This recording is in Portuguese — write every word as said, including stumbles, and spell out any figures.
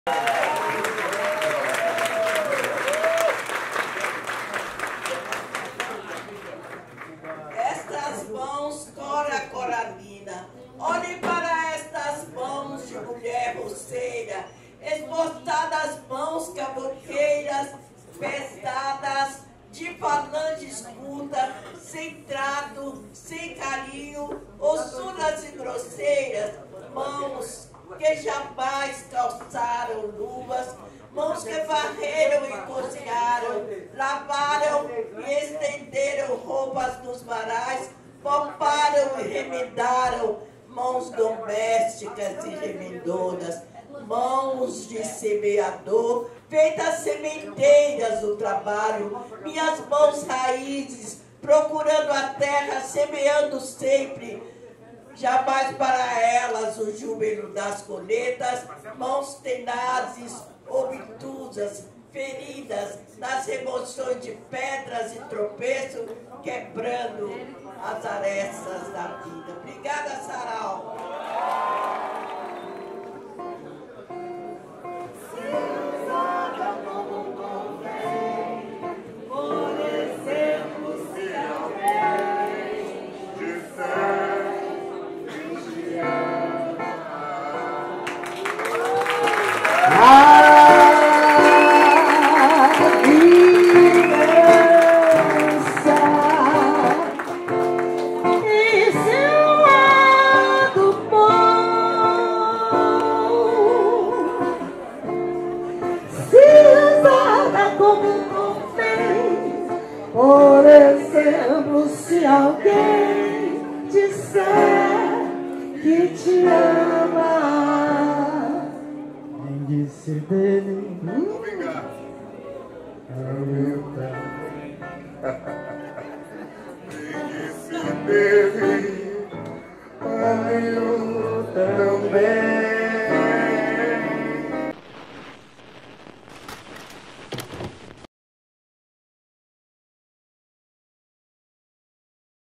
Estas mãos, Cora Coralina, olhem para estas mãos de mulher roceira, esboçadas mãos cavoqueiras, pesadas, de falanges curta, sem trato, sem carinho, ossuras e grosseiras, mãos que jamais calçaram luvas, mãos que varreram e cozinharam, lavaram e estenderam roupas nos varais, pouparam e remendaram, mãos domésticas e remendoras, mãos de semeador, feitas sementeiras do trabalho, minhas mãos raízes, procurando a terra, semeando sempre, jamais para elas o júbilo das colheitas, mãos tenazes, obtusas, feridas, nas remoções de pedras e tropeço, quebrando as arestas da vida. Obrigada, Sarau. Por exemplo, se alguém disser que te ama, quem disse dele, obrigado. Quem disse dele, amo também.